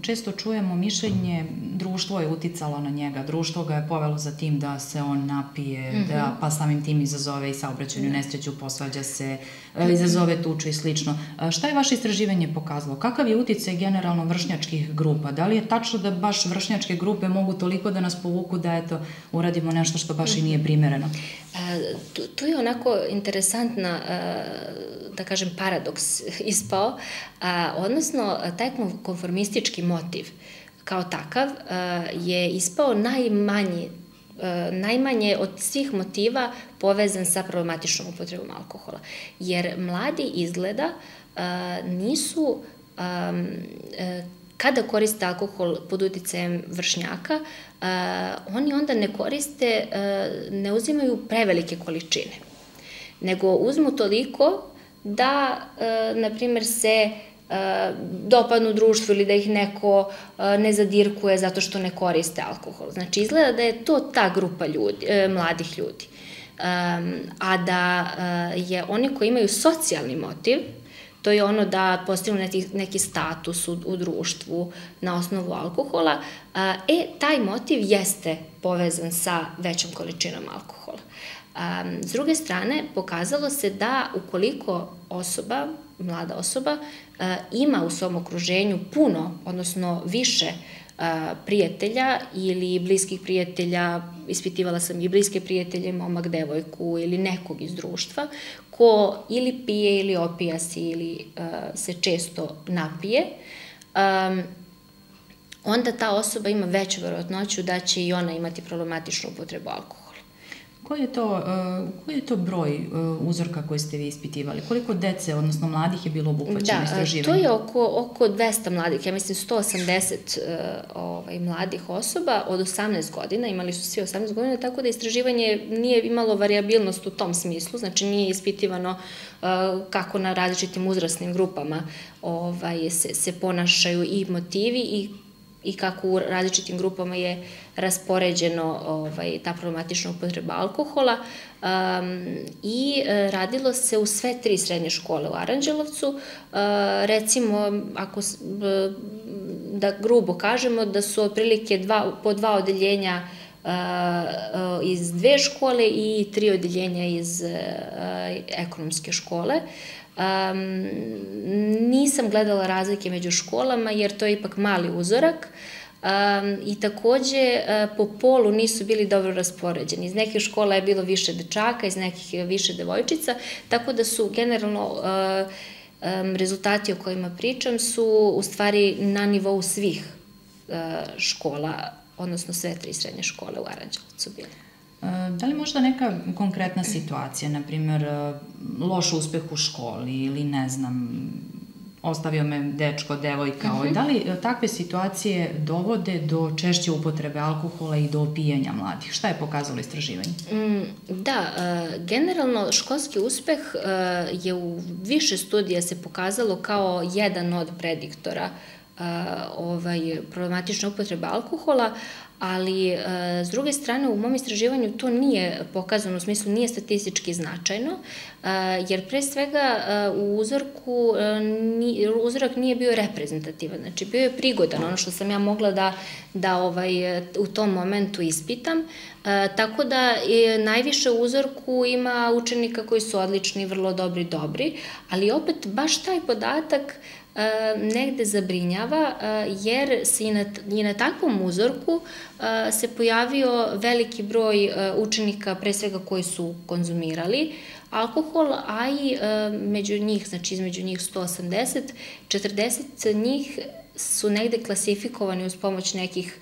često čujemo mišljenje, društvo je uticalo na njega, društvo ga je povelo za tim da se on napije, pa samim tim izazove i saobraćajnu nesreću, posvađa se, izazove tuču i slično. Šta je vaše istraživanje pokazalo? Kakav je uticaj generalno vršnjačkih grupa? Da li je tačno da baš vršnjačke grupe mogu toliko da nas povuku da eto, uradimo nešto što baš i nije primereno? Tu je onako interesantna, da kažem, paradoks ispao, odnosno taj konformistički motiv kao takav je ispao najmanje od svih motiva povezan sa problematičnom upotrebom alkohola. Jer mladi izgleda nisu, kada koriste alkohol pod uticajem vršnjaka, oni onda ne uzimaju prevelike količine, nego uzmu toliko da, na primjer, se dopadnu društvu ili da ih neko ne zadirkuje zato što ne koriste alkohol. Znači, izgleda da je to ta grupa mladih ljudi. A da je oni koji imaju socijalni motiv, to je ono da postignu neki status u društvu na osnovu alkohola, taj motiv jeste povezan sa većom količinom alkohola. S druge strane, pokazalo se da ukoliko mlada osoba, ima u svom okruženju puno, odnosno više prijatelja ili bliskih prijatelja, ispitivala sam i bliske prijatelje, momak, devojku ili nekog iz društva, ko ili pije ili opija se ili se često napije, onda ta osoba ima veću verovatnoću da će i ona imati problematičnu upotrebu alkohola. Koji je to broj uzorka koji ste vi ispitivali? Koliko dece, odnosno mladih, je bilo obuhvaćeno istraživanje? To je oko 200 mladih, ja mislim 180 mladih osoba od 18 godina, imali su svi 18 godina, tako da istraživanje nije imalo variabilnost u tom smislu, znači nije ispitivano kako na različitim uzrasnim grupama se ponašaju i motivi i kako u različitim grupama je raspoređeno ta problematična upotreba alkohola i radilo se u sve 3 srednje škole u Aranđelovcu. Recimo, da grubo kažemo, da su otprilike po 2 odeljenja iz 2 škole i 3 odeljenja iz ekonomske škole. Nisam gledala razlike među školama jer to je ipak mali uzorak i takođe po polu nisu bili dobro raspoređeni. Iz nekih škola je bilo više dečaka, iz nekih više devojčica, tako da su generalno rezultati o kojima pričam su u stvari na nivou svih škola, odnosno sve 3 srednje škole u Aranđelovcu bile. Da li možda neka konkretna situacija, na primjer, loš uspeh u školi ili ne znam, ostavio me dečko, devojka, da li takve situacije dovode do češće upotrebe alkohola i do opijanja mladih? Šta je pokazalo istraživanje? Da, generalno školski uspeh je u više studija se pokazalo kao jedan od prediktora problematične upotrebe alkohola, ali s druge strane u mom istraživanju to nije pokazano, u smislu nije statistički značajno, jer pre svega uzorak nije bio reprezentativan, znači bio je prigodan, ono što sam ja mogla da u tom momentu ispitam, tako da najviše u uzorku ima učenika koji su odlični, vrlo dobri, ali opet baš taj podatak negde zabrinjava, jer se i na takvom uzorku se pojavio veliki broj učenika, pre svega koji su konzumirali alkohol, a i među njih, znači između njih 180, 40 njih su negde klasifikovani uz pomoć nekih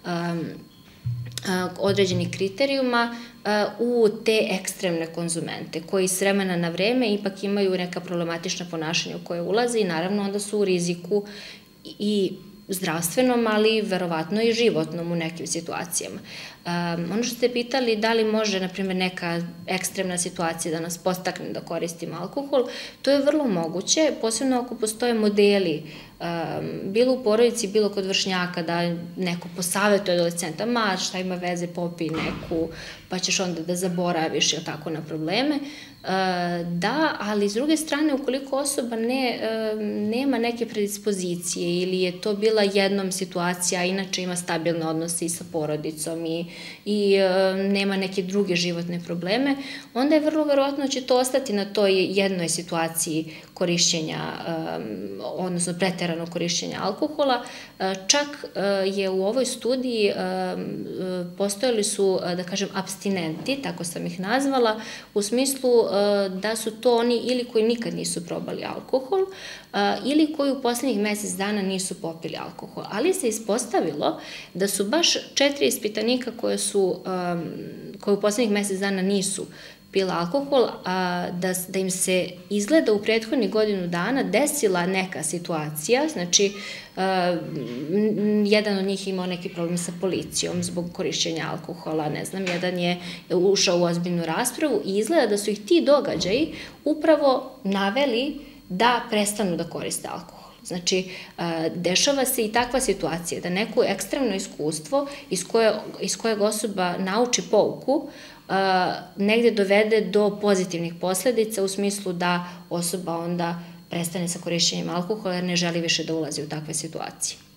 određenih kriterijuma u te ekstremne konzumente, koji s vremena na vreme ipak imaju neka problematična ponašanja u koje ulaze i naravno onda su u riziku i zdravstvenom, ali verovatno i životnom u nekim situacijama. Ono što ste pitali, da li može, na primjer, neka ekstremna situacija da nas podstakne da koristimo alkohol, to je vrlo moguće, posebno ako postoje modeli, bilo u porodici, bilo kod vršnjaka, da neko posavetuje adolescenta, šta ima veze, popij neku, pa ćeš onda da zaboraviš tako na probleme. Da, ali s druge strane, ukoliko osoba nema neke predispozicije ili je to bila jednom situacija, a inače ima stabilne odnose i sa porodicom i nema neke druge životne probleme, onda je vrlo verovatno će to ostati na toj jednoj situaciji korišćenja, odnosno preteranog korišćenja alkohola. Čak je u ovoj studiji postojali su, da kažem, apstinenti, tako sam ih nazvala, u smislu da su to oni ili koji nikad nisu probali alkohol ili koji u poslednjih mesec dana nisu popili alkohol. Ali se ispostavilo da su baš 4 ispitanika koje u poslednjih mesec dana nisu pila alkohol, da im se izgleda u prethodnih godinu dana desila neka situacija, znači jedan od njih imao neki problem sa policijom zbog korišćenja alkohola, ne znam, jedan je ušao u ozbiljnu raspravu i izgleda da su ih ti događaji upravo naveli da prestanu da koriste alkohol. Znači, dešava se i takva situacija, da neko ekstremno iskustvo iz kojeg osoba nauči pouku, negde dovede do pozitivnih posledica u smislu da osoba onda prestane sa korišćenjem alkohola jer ne želi više da ulazi u takve situacije.